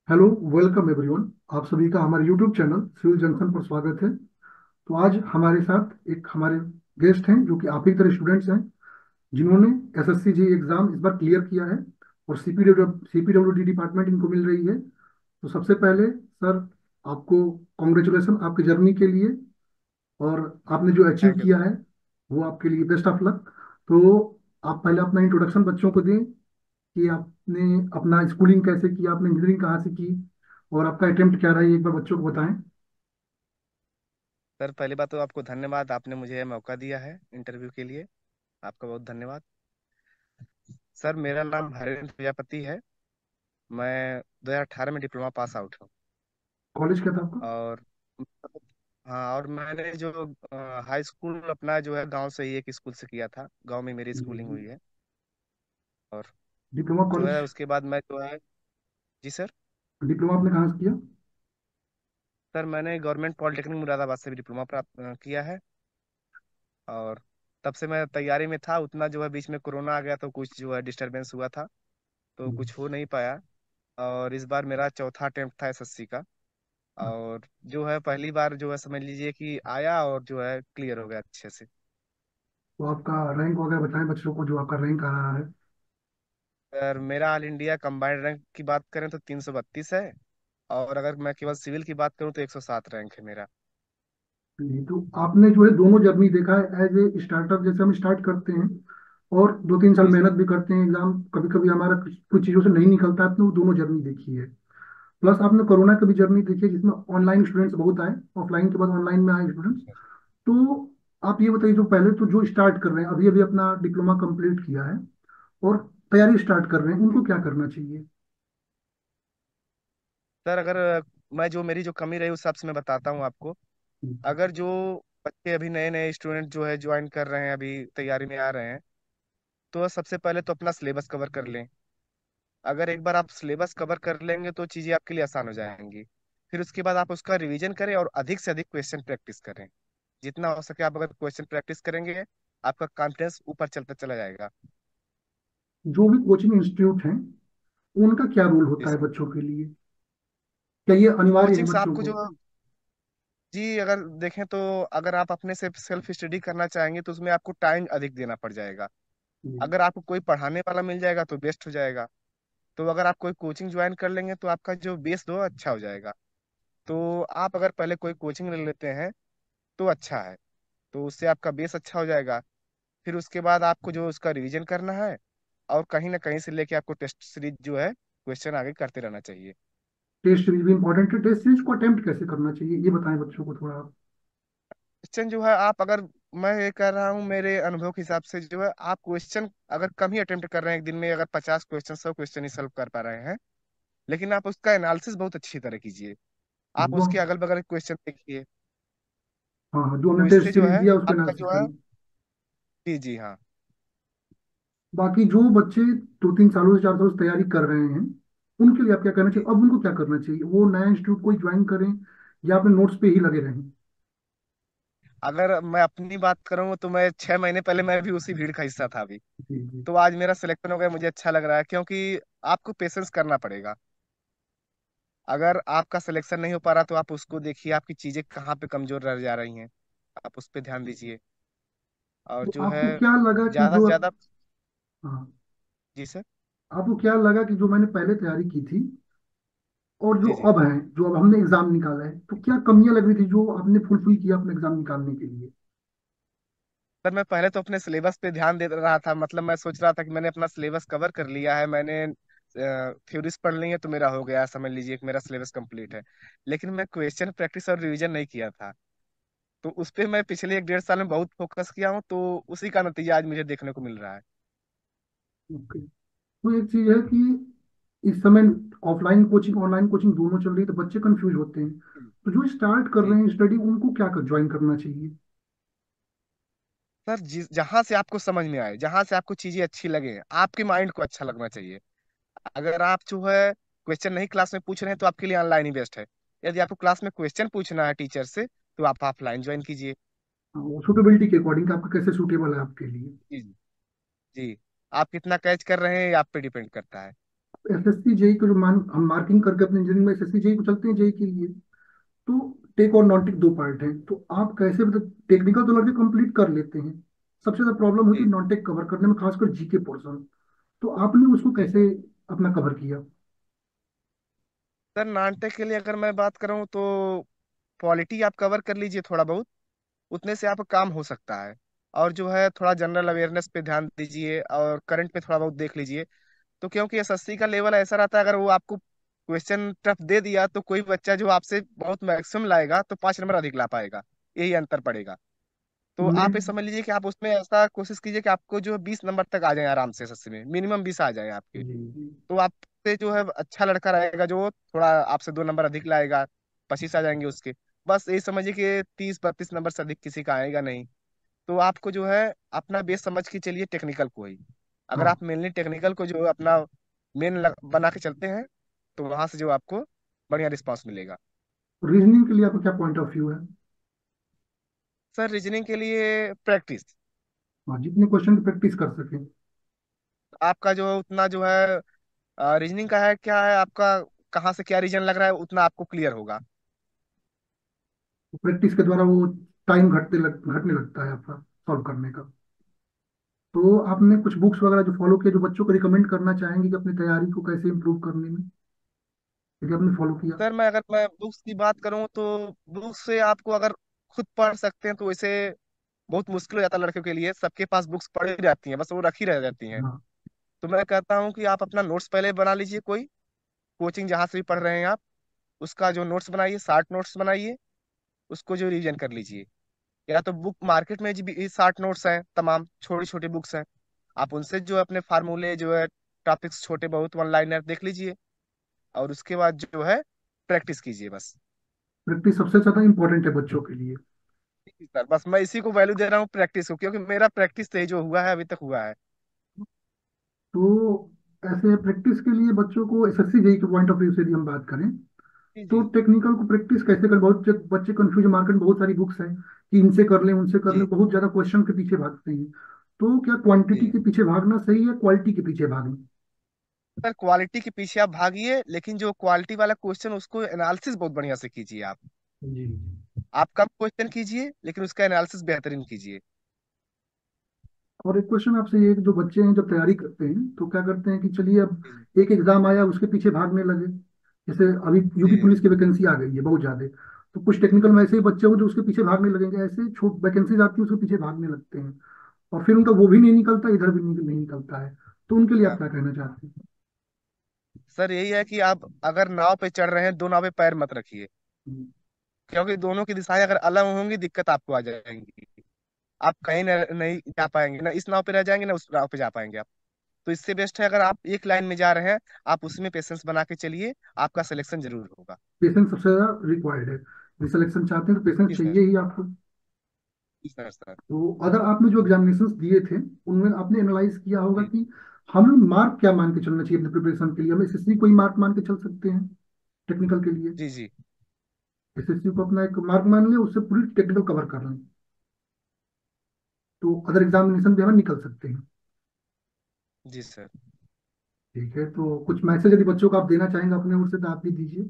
Hello, welcome everyone. आप सभी का हमारे यूट्यूब चैनल सिविल जंक्शन पर स्वागत है। तो आज हमारे साथ एक हमारे गेस्ट हैं जो कि आप ही की तरह स्टूडेंट्स हैं, जिन्होंने एसएससी जी एग्जाम इस बार क्लियर किया है और सीपीडब्ल्यूडी डिपार्टमेंट इनको मिल रही है। तो सबसे पहले सर, आपको कॉन्ग्रेचुलेसन आपकी जर्नी के लिए, और आपने जो अचीव थैंक यू किया सर। है वो आपके लिए बेस्ट ऑफ लक। तो आप पहले अपना इंट्रोडक्शन बच्चों को दें कि आपने अपना स्कूलिंग कैसे किया, आपने इंजीनियरिंग कहाँ से की, और आपका अटेम्प्ट क्या रहा है, एक बार बच्चों को बताएं। सर पहली बात तो आपको धन्यवाद, आपने मुझे यह मौका दिया है इंटरव्यू के लिए। आपका बहुत धन्यवाद। सर मेरा नाम हरेंद्र प्रजापति है। मैं 2018 में डिप्लोमा पास आउट हूँ। कॉलेज क्या था आपका? और हाँ, और मैंने जो हाई स्कूल अपना जो है गांव से ही एक स्कूल से किया था, गांव में मेरी जी स्कूलिंग जी। हुई है। और डिप्लोमा जो कॉलेज? है उसके बाद मैं जो है। जी सर। डिप्लोमा आपने कहाँ से किया? सर मैंने गवर्नमेंट पॉलिटेक्निक मुरादाबाद से भी डिप्लोमा प्राप्त किया है। और तब से मैं तैयारी में था, उतना जो है बीच में कोरोना आ गया तो कुछ जो है डिस्टरबेंस हुआ था, तो हम्म। कुछ हो नहीं पाया। और इस बार मेरा चौथा अटेम्प्ट था एसएससी का। और जो है पहली बार जो है समझ लीजिए कि आया और जो है क्लियर हो गया अच्छे से। तो आपका रैंक वगैरह बताएं बच्चों को, जो आपका रैंक आ रहा है। सर मेरा ऑल इंडिया कंबाइंड रैंक की बात करें तो 332 है। और अगर मैं केवल सिविल की बात करूं तो 107 रैंक है मेरा। जी, तो आपने जो है दोनों जर्नी देखा है। एज ए स्टार्टअप जैसे हम स्टार्ट करते हैं और 2-3 साल जी जी। मेहनत भी करते हैं, एग्जाम कभी कभी हमारा कुछ कुछ चीज़ों से नहीं निकलता है, आपने वो दोनों जर्नी देखी है। प्लस आपने कोरोना की भी जर्नी देखी है, जिसमें ऑनलाइन स्टूडेंट्स बहुत आए, ऑफलाइन के बाद ऑनलाइन में आए स्टूडेंट्स। तो आप ये बताइए, जो पहले तो जो स्टार्ट कर रहे हैं, अभी अभी अपना डिप्लोमा कंप्लीट किया है और तैयारी स्टार्ट कर रहे हैं, उनको क्या करना चाहिए? सर अगर मैं जो मेरी जो कमी रही उस हिसाब से मैं बताता हूँ आपको। हम्म। अगर जो बच्चे अभी नए नए स्टूडेंट जो है ज्वाइन कर रहे हैं, अभी तैयारी में आ रहे हैं, तो सबसे पहले तो अपना सिलेबस कवर कर लें। अगर एक बार आप सिलेबस कवर कर लेंगे तो चीजें आपके लिए आसान हो जाएंगी। फिर उसके बाद आप उसका रिवीजन करें और अधिक से अधिक क्वेश्चन प्रैक्टिस करें। जितना हो सके आप अगर क्वेश्चन प्रैक्टिस करेंगे, आपका कॉन्फिडेंस ऊपर चलता चला जाएगा। जो भी कोचिंग इंस्टीट्यूट हैं, उनका क्या रोल जी होता है सर। बच्चों के लिए? क्या ये अनिवार्य है कोचिंग से बच्चों आपको को? जो, जी अगर देखें तो अगर आप अपने से सेल्फ स्टडी करना चाहेंगे तो उसमें आपको टाइम अधिक देना पड़ जाएगा। हम्म। अगर आपको कोई पढ़ाने वाला मिल जाएगा तो बेस्ट हो जाएगा। तो अगर आप कोई कोचिंग ज्वाइन कर लेंगे तो आपका जो बेस दो अच्छा हो जाएगा। तो आप अगर पहले कोई कोचिंग ले लेते हैं तो अच्छा है। तो उससे आपका बेस अच्छा हो जाएगा। फिर उसके बाद आपको जो उसका रिवीजन करना है, और कहीं ना कहीं से लेके आपको टेस्ट सीरीज जो है क्वेश्चन आगे करते रहना चाहिए। टेस्ट सीरीज भी इंपॉर्टेंट है। टेस्ट सीरीज को अटेम्प्ट कैसे करना चाहिए, ये बताएं बच्चों को थोड़ा आप। क्वेश्चन जो है आप अगर, मैं ये कर रहा हूँ मेरे अनुभव के हिसाब से जो है, आप क्वेश्चन अगर कम ही अटेम्प्ट कर रहे हैं, एक दिन में अगर 50 क्वेश्चन 100 क्वेश्चन ही सॉल्व कर पा रहे हैं, लेकिन आप उसका एनालिसिस बहुत अच्छी तरह कीजिए। आप जो उसके अगल बगल क्वेश्चन देखिए। हाँ हाँ, जो हमने तो टेस्ट इससे जो सीरीज है दिया उसको आपका एनालिसिस जो है, करें। जी जी हाँ। बाकी जो बच्चे 2-3 सालों से 4 सालों से तैयारी कर रहे हैं, उनके लिए आप क्या करना चाहिए? जी अब उनको क्या करना चाहिए? वो नया इंस्टीट्यूट कोई ज्वाइन करें या अपने नोट्स पे ही लगे रहें? अगर मैं अपनी बात करूँ तो मैं 6 महीने पहले मैं भी उसी भीड़ का हिस्सा था अभी। जी जी। तो आज मेरा सिलेक्शन हो गया, मुझे अच्छा लग रहा है, क्योंकि आपको पेशेंस करना पड़ेगा। अगर आपका सिलेक्शन नहीं हो पा रहा तो आप उसको देखिए, आपकी चीजें कहाँ पे कमजोर रह जा रही हैं, आप उस पर ध्यान दीजिए। और तो जो है आपको क्या लगा कि ज्यादा जो से अब, ज्यादा। हाँ, जी सर। आपको क्या लगा कि जो मैंने पहले तैयारी की थी और जो जी जी। अब है, जो अब हमने एग्जाम निकाला है, तो क्या कमियां लग रही थी जो आपने फुलफिल किया अपने एग्जाम निकालने के लिए? सर मैं पहले तो अपने सिलेबस पे ध्यान दे रहा था, मतलब मैं सोच रहा था कि मैंने अपना सिलेबस कवर कर लिया है, मैंने थ्योरीज पढ़ ली है तो मेरा हो गया, समझ लीजिए कि मेरा सिलेबस कंप्लीट है। लेकिन मैं क्वेश्चन प्रैक्टिस और रिवीजन नहीं किया था। तो उस पे मैं पिछले 1 1.5 साल में बहुत फोकस किया हूँ, तो उसी का नतीजा आज मुझे देखने को मिल रहा है। ओके। तो एक चीज है कि इस समय ऑफलाइन कोचिंग ऑनलाइन कोचिंग दोनों चल रही है, तो बच्चे कंफ्यूज होते हैं। जी तो जो स्टार्ट कर जी। रहे हैं स्टडी, उनको क्या कर ज्वाइन करना चाहिए? सर जिस जहां से आपको समझ में आए, जहां से आपको चीजें अच्छी लगे, आपके माइंड को अच्छा लगना चाहिए। अगर आप जो है क्वेश्चन नहीं क्लास में पूछ रहे हैं तो आपके लिए ऑनलाइन ही बेस्ट है। यदि आपको क्लास में क्वेश्चन पूछना है टीचर से तो आप ऑफलाइन ज्वाइन कीजिए। सूटेबिलिटी के अकॉर्डिंग आपका कैसे सूटेबल है आपके लिए। जी जी। जी। आप कितना कैच कर रहे हैं ये आप पे डिपेंड करता है। एसएससी जेई को जो हम मार्किंग करके अपने इंजीनियरिंग में एसएससी जेई को चलते हैं जेई के लिए, तो टेक और नॉन टेक दो पार्ट हैं। तो आप कैसे, मतलब टेक्निकल तो लड़के कंप्लीट कर लेते हैं, सबसे ज्यादा प्रॉब्लम होती जी है नॉन टेक कवर करने में, खासकर जीके पोर्शन। तो आपने उसको जी सर। कैसे अपना कवर किया? सर नानटेक के लिए अगर मैं बात करूँ तो पॉलिटी आप कवर कर लीजिए थोड़ा बहुत, उतने से आपका काम हो सकता है। और जो है थोड़ा जनरल अवेयरनेस पे ध्यान दीजिए और करंट पे थोड़ा बहुत देख लीजिए। तो क्योंकि एसएससी का लेवल ऐसा रहता है, अगर वो आपको क्वेश्चन टफ दे दिया तो कोई बच्चा जो आपसे बहुत मैक्सिमम लाएगा तो 5 नंबर अधिक ला पाएगा, यही अंतर पड़ेगा। तो मैं आप ये समझ लीजिए कि आप उसमें ऐसा कोशिश कीजिए कि आपको जो 20 नंबर तक आ जाए आराम से, एसएससी में मिनिमम 20 आ जाए आपके। जी। तो आपसे जो है अच्छा लड़का रहेगा जो थोड़ा आपसे 2 नंबर अधिक लाएगा, 25 आ जाएंगे उसके। बस यही समझिए कि 30-32 नंबर से अधिक किसी का आएगा नहीं। तो आपको जो है अपना बेस समझ के चलिए टेक्निकल को ही। अगर हाँ। आप मेनली टेक्निकल को जो अपना मेन बना के चलते हैं तो वहां से जो आपको बढ़िया रिस्पांस मिलेगा। रीजनिंग के लिए आपका क्या पॉइंट ऑफ व्यू है? सर रीजनिंग के लिए प्रैक्टिस। हाँ, जितने क्वेश्चन की प्रैक्टिस कर सकें। आपका जो उतना जो है रीजनिंग का है क्या है आपका, कहाँ से क्या रीजन लग रहा है उतना आपको क्लियर होगा। प्रैक्टिस के द्वारा वो टाइम घटने लगता है आपका सॉल्व करने का। तो आपने कुछ बुक्स वगैरह जो फॉलो किए, जो बच्चों को रिकमेंड करना चाहेंगे कि अपनी तैयारी को कैसे इंप्रूव करने में, यदि आपने फॉलो किया? सर मैं अगर मैं बुक्स की बात करूं तो बुक्स से आपको अगर खुद पढ़ सकते हैं तो वैसे बहुत मुश्किल हो जाता है लड़कियों के लिए, सबके पास बुक्स पड़ी रहती हैं बस वो रखी रह जाती हैं। हाँ। तो मैं कहता हूं कि आप अपना नोट्स पहले बना लीजिए, कोई कोचिंग जहां से भी पढ़ रहे हैं आप उसका जो नोट्स बनाइए, 60 नोट्स बनाइए, उसको जो रिवीजन कर लीजिए। या तो बुक मार्केट में भी 60 नोट्स हैं, तमाम छोटी छोटी बुक्स हैं, आप उनसे जो अपने फार्मूले जो है टॉपिक्स छोटे बहुत वन लाइनर देख लीजिए। और उसके बाद जो है प्रैक्टिस कीजिए बस। प्रैक्टिस सबसे ज्यादा इंपॉर्टेंट है बच्चों के लिए। सर बस मैं इसी को वैल्यू दे रहा हूँ प्रैक्टिस को, क्योंकि मेरा प्रैक्टिस से ही जो हुआ है अभी तक हुआ है। तो ऐसे प्रैक्टिस के लिए बच्चों को एसएससी जेई के पॉइंट ऑफ व्यू से यदि हम बात करें, जी तो जी टेक्निकल को प्रैक्टिस कैसे करें? बहुत बच्चे कंफ्यूज, मार्केट में बहुत सारी बुक्स हैं कि इनसे कर लें उनसे कर लें, जी बहुत ज्यादा क्वेश्चन के पीछे भागते हैं। तो क्या क्वांटिटी जी। के पीछे भागना सही है, क्वालिटी के पीछे भागना? सर क्वालिटी के पीछे आप भागिए, लेकिन जो क्वालिटी वाला क्वेश्चन उसको एनालिसिस बहुत बढ़िया से कीजिए आप। जी। आप कम क्वेश्चन कीजिए लेकिन उसका एनालिसिस बेहतरीन कीजिए। और एक क्वेश्चन आपसे ये, कि जो बच्चे हैं जब तैयारी करते हैं तो क्या करते हैं कि चलिए अब जी एक एग्जाम आया उसके पीछे भागने लगे। जैसे अभी यूपी जी पुलिस की वैकेंसी आ गई है बहुत ज्यादा, तो कुछ टेक्निकल में ऐसे ही बच्चे हो जो उसके पीछे भागने लगेंगे, ऐसे छूट वैकेंसीज आती है उसके पीछे भागने लगते हैं, और फिर उनका वो भी नहीं निकलता, इधर भी नहीं निकलता है। तो उनके लिए आप हाँ। क्या कहना चाहते हैं? सर यही है कि आप अगर नाव पे चढ़ रहे हैं दो नाव पे पैर मत रखिए, हम्म। क्योंकि दोनों की दिशाएं अगर अलग होंगी दिक्कत आपको आ जाएंगी। आप कहीं नहीं जा पाएंगे, ना इस नाव पे रह जाएंगे ना उस नाव पे जा पाएंगे आप। तो इससे बेस्ट है अगर आप एक लाइन में जा रहे हैं आप उसमें पेशेंस बना के चलिए, आपका सिलेक्शन जरूर होगा। पेशेंस सबसे ज्यादा रिक्वायर्ड है, यदि सिलेक्शन चाहते हैं तो पेशेंस जी सर। चाहिए ही आपको। जी सर सर। तो अगर आपने जो एग्जामिनेशंस दिए थे उनमें आपने एनालाइज किया होगा जी कि हमें मार्क क्या मान के चलना चाहिए अपने प्रिपरेशन के लिए? हम एसएससी को ही मार्क मान के चल सकते हैं टेक्निकल के लिए? जी जी एसएससी को अपना एक मार्क मान लें, उससे पूरी टेक्निकल कवर कर लें, तो अदर एग्जामिनेशन भी हमें निकल सकते हैं। जी सर। ठीक है, तो कुछ मैसेज यदि बच्चों को आप देना चाहेंगे अपने ओर से तो आप भी दीजिए।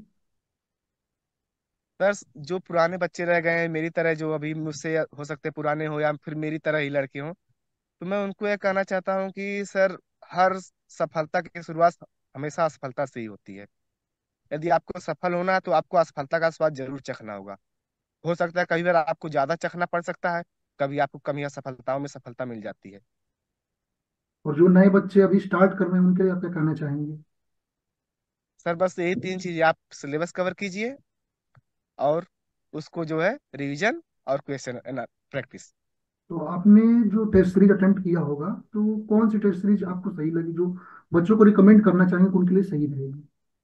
सर जो पुराने बच्चे रह गए हैं मेरी तरह, जो अभी मुझसे हो सकते पुराने हो या फिर मेरी तरह ही लड़के हों, तो मैं उनको यह कहना चाहता हूँ कि सर हर सफलता की शुरुआत हमेशा असफलता से ही होती है। यदि आपको सफल होना है तो आपको असफलता का स्वाद जरूर चखना होगा। हो सकता है कई बार आपको ज्यादा चखना पड़ सकता है, कभी आपको कम या सफलताओं में सफलता मिल जाती है। और जो नए बच्चे अभी स्टार्ट कर रहे हैं उनके लिए आप क्या कहना चाहेंगे? सर बस यही 3 चीजें, आप सिलेबस कवर कीजिए और उसको जो है रिवीजन और क्वेश्चन प्रैक्टिस। तो आपने जो टेस्ट सीरीज अटेम्प्ट किया होगा, तो कौन सी टेस्ट सीरीज आपको सही लगी, जो बच्चों को रिकमेंड करना चाहेंगे कि उनके लिए सही रहेगी?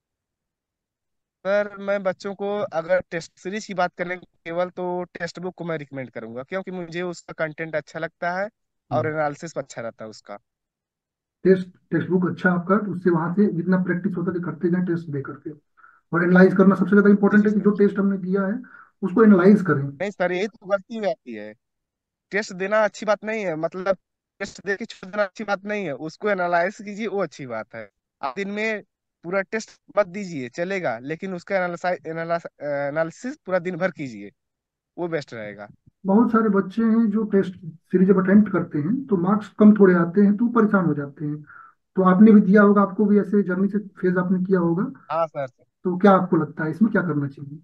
सर मैं बच्चों को अगर टेस्ट सीरीज की बात करें केवल तो टेक्स्ट बुक को मैं रिकमेंड करूंगा, क्योंकि मुझे उसका कंटेंट अच्छा लगता है और एनालिसिस अच्छा रहता है उसका। टेस्ट टेक्स्ट बुक अच्छा आपका, तो उससे वहां से जितना प्रैक्टिस होता है करते जाएं टेस्ट दे करके। और एनालाइज करना सबसे ज्यादा जी इंपॉर्टेंट जी है कि सर। जो टेस्ट हमने दिया है उसको एनालाइज करें। नहीं सर यही तो गलती हो जाती है। टेस्ट देना अच्छी बात नहीं है, मतलब टेस्ट दे के छोड़ देना अच्छी बात नहीं है, उसको एनालाइज कीजिए वो अच्छी बात है। आप दिन में पूरा टेस्ट मत दीजिए चलेगा, लेकिन उसका एनालिसिस पूरा दिन भर कीजिए, वो बेस्ट रहेगा। बहुत सारे बच्चे हैं जो टेस्ट सीरीज जब अटेम्प्ट करते हैं तो मार्क्स कम थोड़े आते हैं तो परेशान हो जाते हैं। तो आपने भी दिया होगा, आपको भी ऐसे जर्नी से फेज आपने किया होगा। हाँ सर। तो क्या आपको लगता है इसमें क्या करना चाहिए?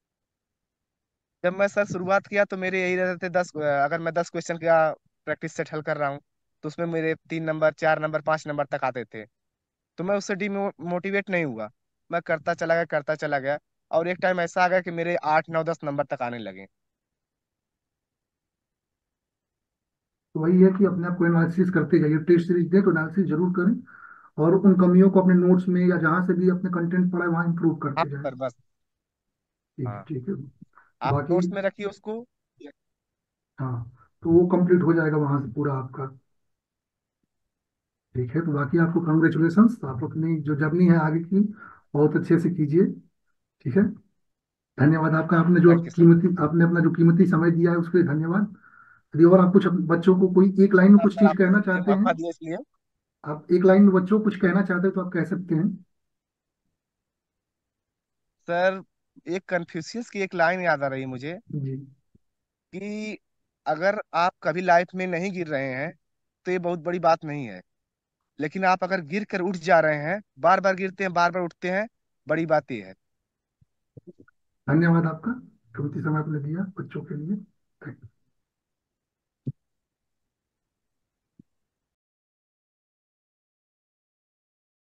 जब मैं सर शुरुआत किया तो मेरे यही रहते थे 10, अगर मैं 10 क्वेश्चन का प्रैक्टिस सेट हल कर रहा हूँ तो उसमें मेरे 3 नंबर, 4 नंबर, 5 नंबर तक आते थे। तो मैं उससे डिमोटिवेट नहीं हुआ, मैं करता चला गया, करता चला गया, और एक टाइम ऐसा आ गया कि मेरे 8, 9, 10 नंबर तक आने लगे। तो वही है कि अपने आप को एनालिसिस करते जाइए, टेस्ट सीरीज दें तो एनालिसिस जरूर करें, और उन कमियों को अपने नोट्स में या जहाँ से भी अपने कंटेंट पढ़ा है वहाँ इंप्रूव हाँ करते जाएं। सर, बस। ठीक है, हाँ, ठीक है। आप बाकी, नोट्स में रखिए उसको। हाँ, तो वो कंप्लीट हो जाएगा वहां से पूरा आपका। ठीक है, तो बाकी आपको कंग्रेचुलेशंस, आप अपनी जो जर्नी है आगे की बहुत अच्छे से कीजिए। ठीक है, धन्यवाद आपका, थैंक यू सर। आपने अपना जो कीमती समय दिया है उसके लिए धन्यवाद। यदि और आप कुछ बच्चों को कोई एक लाइन में हाँ कुछ सर, चीज आपने कहना मुझे चाहते हैं, मौका दिया इसलिए। आप एक लाइन में बच्चों को कुछ कहना चाहते हैं तो आप कह सकते हैं। सर, एक कन्फ्यूशियस की एक लाइन याद आ रही है मुझे, जी। कि अगर आप कभी लाइफ में नहीं गिर रहे हैं तो ये बहुत बड़ी बात नहीं है, लेकिन आप अगर गिर कर उठ जा रहे हैं, बार बार गिरते हैं, बार बार उठते हैं, बड़ी बात ये है। धन्यवाद आपका, कीमती समय आपने दिया बच्चों के लिए। Thank you.